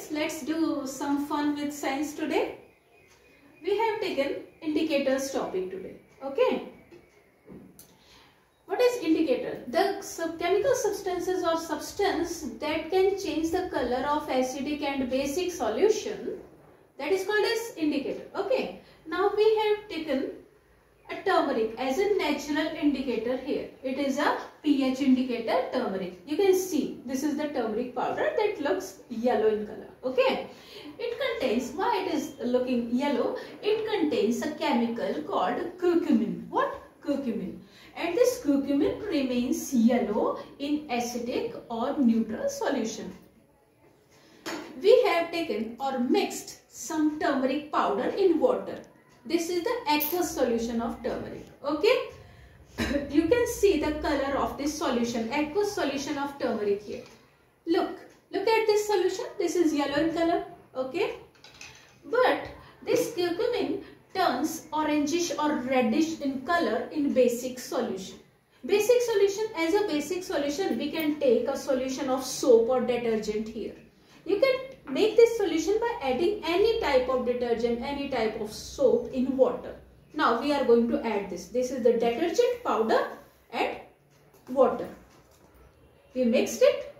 let's do some fun with science today. We have taken indicators topic today. Okay. What is indicator? The chemical substances or substance that can change the color of acidic and basic solution, that is called as indicator. Okay. Now we have taken a turmeric as a natural indicator here. It is a pH indicator, turmeric. You can see this is the turmeric powder that looks yellow in color. Okay. It contains, why it is looking yellow? It contains a chemical called curcumin. What? Curcumin. And this curcumin remains yellow in acidic or neutral solution. We have taken or mixed some turmeric powder in water. This is the aqueous solution of turmeric. Okay. You can see the color of this solution, aqueous solution of turmeric here. Look at this solution. This is yellow in color. Okay. But this curcumin turns orangish or reddish in color in basic solution. Basic solution, as a basic solution, we can take a solution of soap or detergent here. You can make this solution by adding any type of detergent, any type of soap in water. Now we are going to add this. This is the detergent powder and water. We mixed it.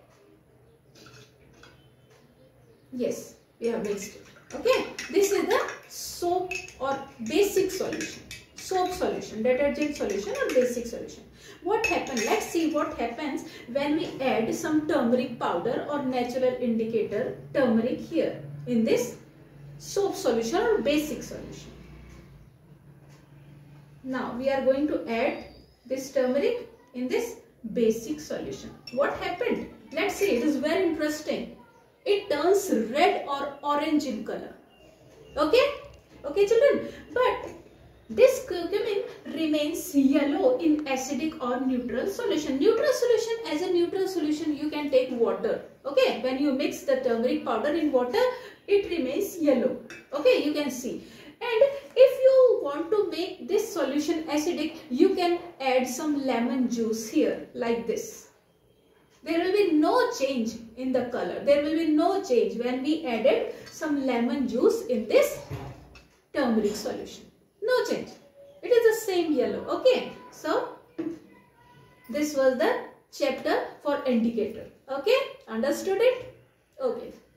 Yes, we have mixed it. Okay, this is the soap or basic solution. Soap solution, detergent solution or basic solution. What happens? Let's see what happens when we add some turmeric powder or natural indicator turmeric here in this soap solution or basic solution. Now we are going to add this turmeric in this basic solution. What happened? Let's see. It is very interesting. It turns red or orange in color. Okay? Okay, children. But this curcumin remains yellow in acidic or neutral solution. Neutral solution, as a neutral solution, you can take water. Okay? When you mix the turmeric powder in water, it remains yellow. Okay? You can see. And if you want to make this solution acidic, you can add some lemon juice here like this. There will be no change in the color. There will be no change when we added some lemon juice in this turmeric solution. No change. It is the same yellow. Okay. So, this was the chapter for indicator. Okay. Understood it? Okay.